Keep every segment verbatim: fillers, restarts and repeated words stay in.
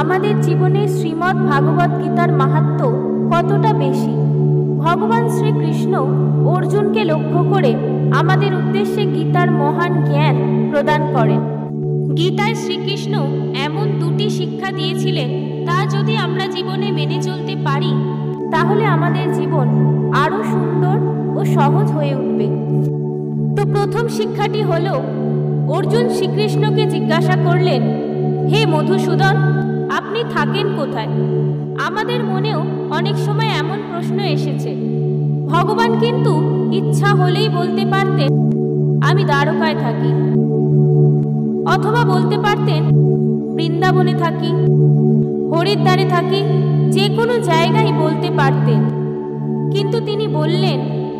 আমাদের জীবনে শ্রীমদ্ ভাগবত গীতার মাহাত্ম্য কতটা বেশি। ভগবান শ্রীকৃষ্ণ অর্জুনকে লক্ষ্য করে আমাদের উদ্দেশ্যে গীতার মহান জ্ঞান প্রদান করেন। গীতায় শ্রীকৃষ্ণ এমন দুটি শিক্ষা দিয়েছিলেন, তা যদি আমরা জীবনে মেনে চলতে পারি তাহলে আমাদের জীবন আরো সুন্দর ও সহজ হয়ে উঠবে। তো প্রথম শিক্ষাটি হলো, অর্জুন শ্রীকৃষ্ণকে জিজ্ঞাসা করলেন, হে মধুসূদন, আপনি থাকেন কোথায়? আমাদের মনেও অনেক সময় এমন প্রশ্ন এসেছে। ভগবান কিন্তু ইচ্ছা হলেই বলতে পারতেন আমি দ্বারকায় থাকি, অথবা বলতে পারতেন বৃন্দাবনে থাকি, হরিদ্বারে থাকি, যে কোনো জায়গায় বলতে পারতেন। কিন্তু তিনি বললেন,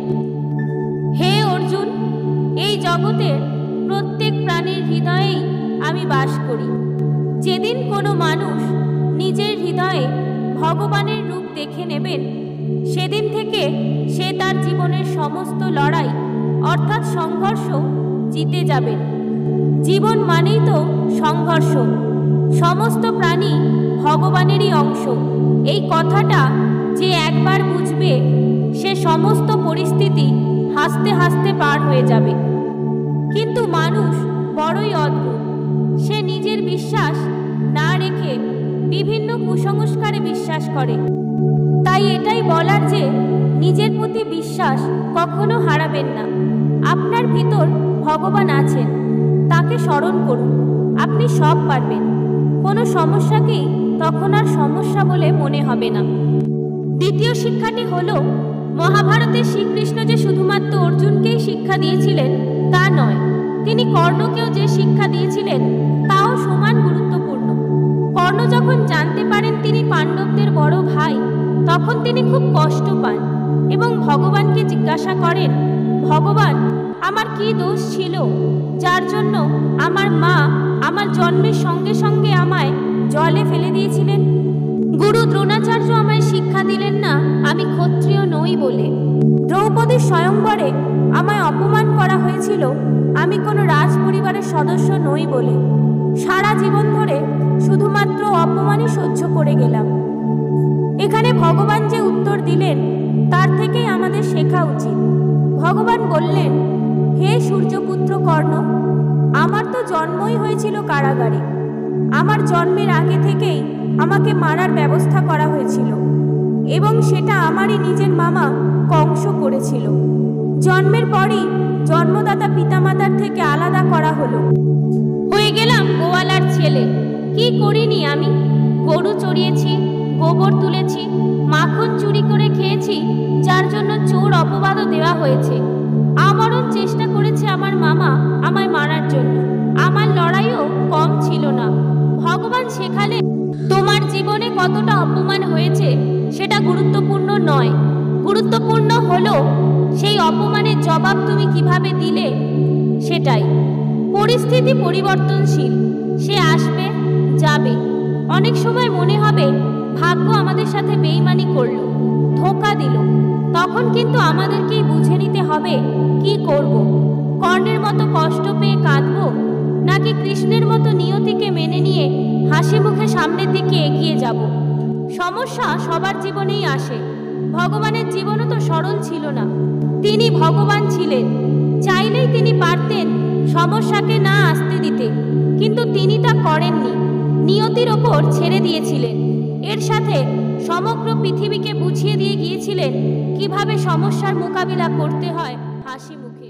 হে অর্জুন, এই জগতের প্রত্যেক প্রাণীর হৃদয়েই আমি বাস করি। যেদিন কোনো মানুষ নিজের হৃদয়ে ভগবানের রূপ দেখে নেবেন, সেদিন থেকে সে তার জীবনের সমস্ত লড়াই অর্থাৎ সংঘর্ষ জিতে যাবেন। জীবন মানেই তো সংঘর্ষ। সমস্ত প্রাণী ভগবানেরই অংশ, এই কথাটা যে একবার বুঝবে, সে সমস্ত পরিস্থিতি হাসতে হাসতে পার হয়ে যাবে। কিন্তু মানুষ বড়ই অদ্ভুত। সে নিজের বিশ্বাস না রেখে বিভিন্ন কুসংস্কারে বিশ্বাস করে। তাই এটাই বলার যে নিজের প্রতি বিশ্বাস কখনো হারাবেন না। আপনার ভিতর ভগবান আছেন, তাকে স্মরণ করুন, আপনি সব পারবেন। কোনো সমস্যাকেই তখন আর সমস্যা বলে মনে হবে না। দ্বিতীয় শিক্ষাটি হলো, মহাভারতে শ্রীকৃষ্ণ যে শুধুমাত্র অর্জুনকেই শিক্ষা দিয়েছিলেন তা নয়, তিনি কর্ণকেও যে শিক্ষা দিয়েছিলেন তাও সমান গুরুত্বপূর্ণ। কর্ণ যখন জানতে পারেন তিনি পাণ্ডবদের বড় ভাই, তখন তিনি খুব কষ্ট পান এবং ভগবানকে জিজ্ঞাসা করেন, ভগবান, আমার কি দোষ ছিল যার জন্য আমার মা আমার জন্মের সঙ্গে সঙ্গে আমায় জলে ফেলে দিয়েছিলেন? গুরু দ্রোণাচার্য আমায় শিক্ষা দিলেন না আমি ক্ষত্রিয় নই বলে। দ্রৌপদীর স্বয়ংবরে আমায় অপমান করা হয়েছিল আমি কোনো রাজ পরিবারের সদস্য নই বলে। সারা জীবন ধরে শুধুমাত্র অপমানই সহ্য করে গেলাম। এখানে ভগবান যে উত্তর দিলেন তার থেকেই আমাদের শেখা উচিত। ভগবান বললেন, হে সূর্যপুত্র কর্ণ, আমার তো জন্মই হয়েছিল কারাগারে। আমার জন্মের আগে থেকেই আমাকে মারার ব্যবস্থা করা হয়েছিল এবং সেটা আমারই নিজের মামা কংস করেছিল। জন্মের পরই জন্মদাতা পিতামাতার থেকে আলাদা করা হলো, হয়ে গেলাম গোয়ালার ছেলে। কি করিনি আমি? গরু চড়িয়েছি, গোবর তুলেছি, মাখন চুরি করে খেয়েছি, যার জন্য চোর অপবাদও দেওয়া হয়েছে। আমরণ চেষ্টা করেছে আমার মামা আমায় মারার জন্য। আমার লড়াইও কম ছিল না। ভগবান শেখালেন, তোমার জীবনে কতটা অপমান হয়েছে সেটা গুরুত্বপূর্ণ নয়। গুরুত্বপূর্ণ হলো সেই অপমানের জবাব তুমি কিভাবে দিলে, সেটাই। পরিস্থিতি পরিবর্তনশীল, সে আসবে যাবে। অনেক সময় মনে হবে ভাগ্য আমাদের সাথে বেইমানি করলো, ধোঁকা দিল। তখন কিন্তু আমাদেরকেই বুঝে নিতে হবে কি করব। কর্ণের মতো কষ্ট পেয়ে কাঁদবো, নাকি কৃষ্ণের মতো নিয়তিকে মেনে নিয়ে হাসি মুখে সামনের দিকে এগিয়ে যাব। সমস্যা সবার জীবনেই আসে। ভগবানের জীবনও তো সরল ছিল না। তিনি ভগবান ছিলেন, চাইলেই তিনি পারতেন সমস্যাকে না আসতে দিতে, কিন্তু তিনি তা করেননি। নিয়তির ওপর ছেড়ে দিয়েছিলেন। এর সাথে সমগ্র পৃথিবীকে বুঝিয়ে দিয়ে গিয়েছিলেন কিভাবে সমস্যার মোকাবিলা করতে হয় হাসি মুখে।